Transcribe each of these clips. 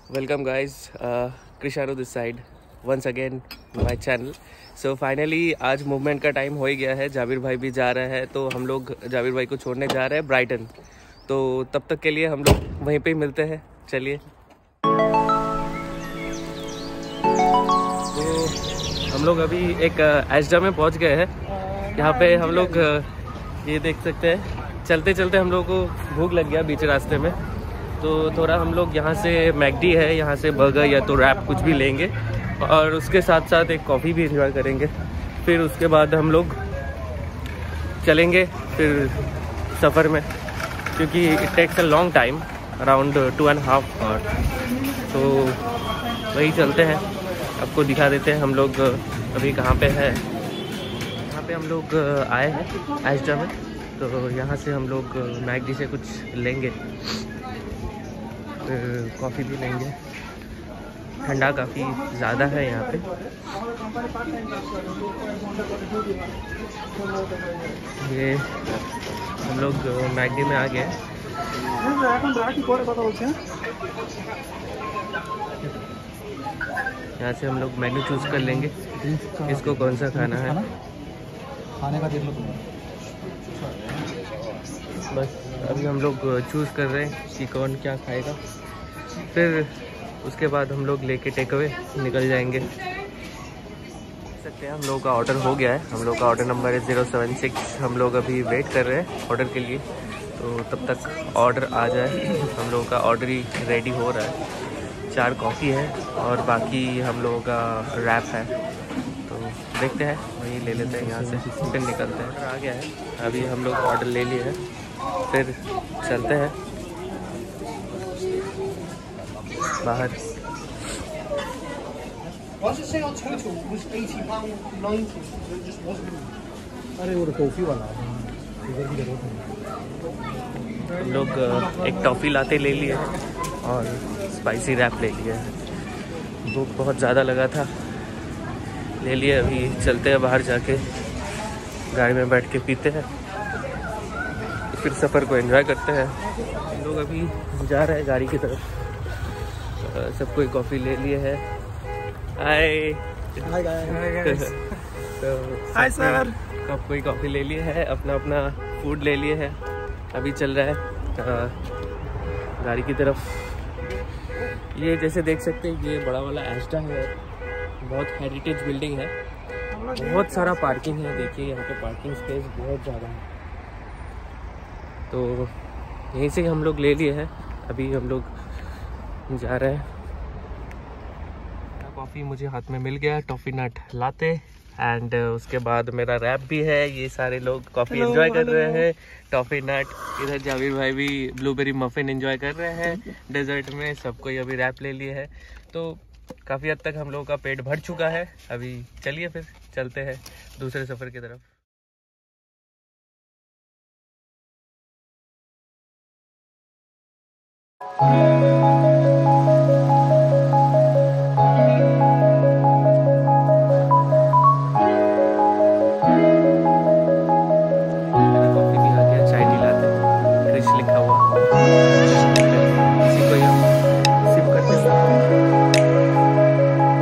Welcome guys, Krishanu this side once again my channel. So finally आज movement का time हो ही गया है। जाबिर भाई भी जा रहे हैं तो हम लोग जाबिर भाई को छोड़ने जा रहे हैं ब्राइटन। तो तब तक के लिए हम लोग वहीं पे ही मिलते हैं। चलिए। तो हम लोग अभी एक एस्डा में पहुंच गए हैं। यहाँ पे हम लोग ये देख सकते हैं, चलते चलते हम लोग को भूख लग गया बीच रास्ते में। तो थोड़ा हम लोग यहाँ से मैकडी है, यहाँ से बर्गर या तो रैप कुछ भी लेंगे और उसके साथ साथ एक कॉफ़ी भी एंजॉय करेंगे। फिर उसके बाद हम लोग चलेंगे फिर सफ़र में, क्योंकि it takes a long time, around 2.5 hour. तो वही चलते हैं, आपको दिखा देते हैं हम लोग अभी कहाँ पे है। यहाँ पे हम लोग आए हैं एस्डा में, तो यहाँ से हम लोग मैकडी से कुछ लेंगे, कॉफ़ी भी लेंगे। ठंडा काफ़ी ज़्यादा है यहाँ पे। ये हम लोग मैकडी में आ गए। यहाँ से हम लोग मेन्यू चूज़ कर लेंगे, इसको कौन सा खाना है। खाने का देख लो तुम। बस अभी हम लोग चूज़ कर रहे हैं कि कौन क्या खाएगा। फिर उसके बाद हम लोग लेके टेक अवे निकल जाएंगे। देख सकते हैं हम लोग का ऑर्डर हो गया है। हम लोग का ऑर्डर नंबर है 076। हम लोग अभी वेट कर रहे हैं ऑर्डर के लिए, तो तब तक ऑर्डर आ जाए। हम लोग का ऑर्डर ही रेडी हो रहा है। 4 कॉफ़ी है और बाकी हम लोगों का रैप है। तो देखते हैं, वही ले लेते हैं, यहाँ से फिर निकलते हैं। आ गया है, अभी हम लोग ऑर्डर ले लिए है, फिर चलते हैं बाहर। अरे वो टॉफी वाला हम लोग एक टॉफ़ी लाते ले लिए और स्पाइसी रैप ले लिया है। भूख बहुत ज़्यादा लगा था, ले लिए। अभी चलते हैं बाहर, जाके गाड़ी में बैठ के पीते हैं, फिर सफ़र को एंजॉय करते हैं। हम लोग अभी जा रहे हैं गाड़ी की तरफ। सब कोई कॉफ़ी ले लिए है। Hi hi sir. सब कोई कॉफ़ी ले लिए है, अपना अपना फूड ले लिए है। अभी चल रहा है गाड़ी की तरफ। ये जैसे देख सकते हैं, ये बड़ा वाला एस्डा है, बहुत हेरिटेज बिल्डिंग है, बहुत सारा पार्किंग है। देखिए यहाँ पे पार्किंग स्पेस बहुत ज़्यादा है। तो यहीं से हम लोग ले लिए हैं। अभी हम लोग जा रहे हैं। कॉफ़ी मुझे हाथ में मिल गया, टॉफ़ी नट लाते, एंड उसके बाद मेरा रैप भी है। ये सारे लोग कॉफ़ी एंजॉय कर रहे हैं, टॉफ़ी नट। इधर जाबिर भाई भी ब्लूबेरी मफ़िन एंजॉय कर रहे हैं डेजर्ट में। सबको अभी रैप ले लिए है, तो काफ़ी हद तक हम लोगों का पेट भर चुका है। अभी चलिए फिर चलते हैं दूसरे सफ़र की तरफ। कॉफ़ी भी आ गया, चाय भी लाते, क्रिश लिखा हुआ, इसी को ही हम सिप करते हैं।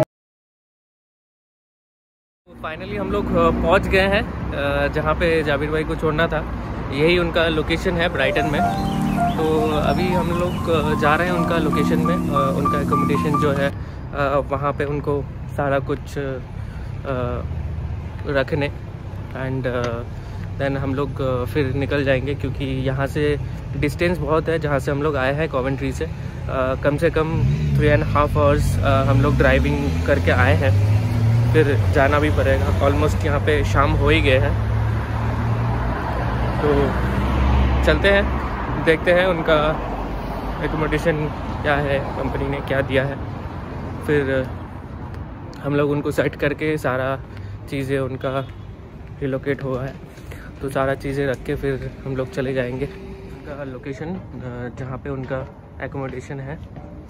फाइनली हम लोग पहुंच गए हैं जहां पे जाबिर भाई को छोड़ना था। यही उनका लोकेशन है ब्राइटन में। तो अभी हम लोग जा रहे हैं उनका लोकेशन में। उनका एकोमोडेशन जो है वहाँ पे उनको सारा कुछ रखने, एंड देन हम लोग फिर निकल जाएंगे, क्योंकि यहाँ से डिस्टेंस बहुत है जहाँ से हम लोग आए हैं कॉवेंट्री से। कम से कम 3.5 आवर्स हम लोग ड्राइविंग करके आए हैं, फिर जाना भी पड़ेगा। ऑलमोस्ट यहाँ पे शाम हो ही गए हैं, तो चलते हैं, देखते हैं उनका एकोमोडेशन क्या है, कंपनी ने क्या दिया है। फिर हम लोग उनको सेट करके सारा चीज़ें उनका रिलोकेट हुआ है, तो सारा चीज़ें रख के फिर हम लोग चले जाएंगे। उनका लोकेशन जहाँ पे उनका एकोमोडेशन है,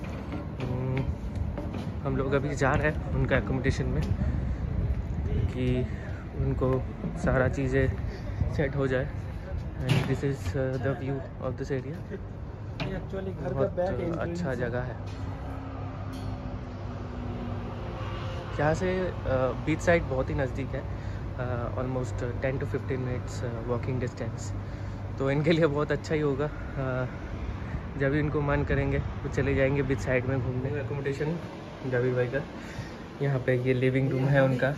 हम लोग अभी जा रहे हैं उनका एकोमोडेशन में, कि उनको सारा चीज़ें सेट हो जाए। And this is the view of this area. Actually घर का बहुत बैक अच्छा जगह है। यहाँ से बीच साइड बहुत ही नज़दीक है, almost 10 to 15 minutes walking distance. तो इनके लिए बहुत अच्छा ही होगा। जब भी इनको मन करेंगे तो चले जाएंगे बीच साइड में घूमने। एकोमोडेशन जावेद भाई का, यहाँ पे ये लिविंग रूम है उनका।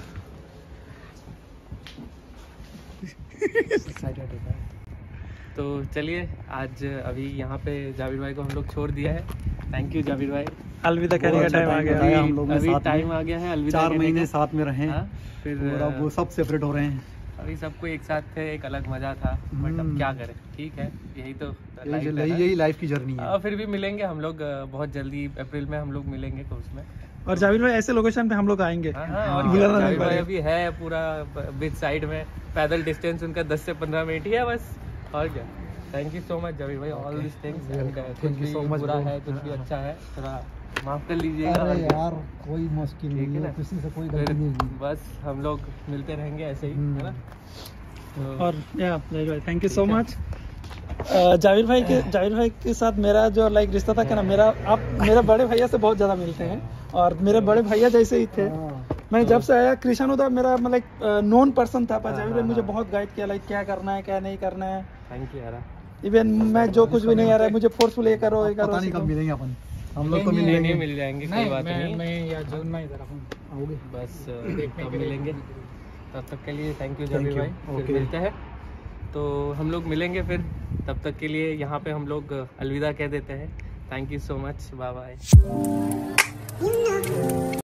तो चलिए आज अभी यहाँ पे जावेद भाई को हम लोग छोड़ दिया है। थैंक यू जावेद भाई। अलविदा कहने का टाइम आ गया है। हम लोग अभी टाइम आ गया है अलविदा 4 महीने साथ में रहे, फिर और अब वो सब सेपरेट हो रहे हैं। अभी सबको एक साथ थे, एक अलग मजा था, बट अब क्या करें, ठीक है, यही तो लाइफ है ना। यही लाइफ की जर्नी है। फिर भी मिलेंगे हम लोग बहुत जल्दी, अप्रैल में हम लोग मिलेंगे कोर्स में। और जावेद भाई ऐसे लोकेशन पे हम लोग आएंगे। और जावेद भाई अभी है पूरा बीच साइड में, पैदल डिस्टेंस उनका 10 से 15 मिनट ही है बस, और क्या। Thank you so much Javed भाई, ऑल दिस थिंग्स। कुछ भी बुरा है, कुछ भी अच्छा है, थोड़ा माफ कर लीजिएगा। अरे यार कोई मुश्किल नहीं है, किसी से कोई गलती नहीं है। बस हम लोग मिलते रहेंगे ऐसे ही, है ना। और जावेद भाई thank you so much. Javed भाई के साथ मेरा जो लाइक रिश्ता था क्या ना, आप मेरे बड़े भैया से बहुत ज़्यादा मिलते हैं, और मेरे बड़े भैया जैसे ही थे। मैं जब से आया कृष्ण उदा मेरा मतलब नॉन पर्सन था, पर जावेद भाई मुझे बहुत गाइड किया, लाइक क्या करना है क्या नहीं करना है। थैंक यू यार। इवन मैं जो कुछ भी नहीं आ रहा है मुझे फोर्सफुल ये करो ये करो। पता नहीं कब मिलेंगे अपन, हम लोग तो नहीं मिल जाएंगे, कोई बात नहीं। मैं या जून में इधर आओगे बस तब मिलेंगे। तब तक के लिए थैंक यू जावेद भाई, फिर मिलते हैं। तो हम लोग मिलेंगे फिर, तब तक के लिए यहाँ पे हम लोग अलविदा कह देते हैं। Thank you so much, bye bye.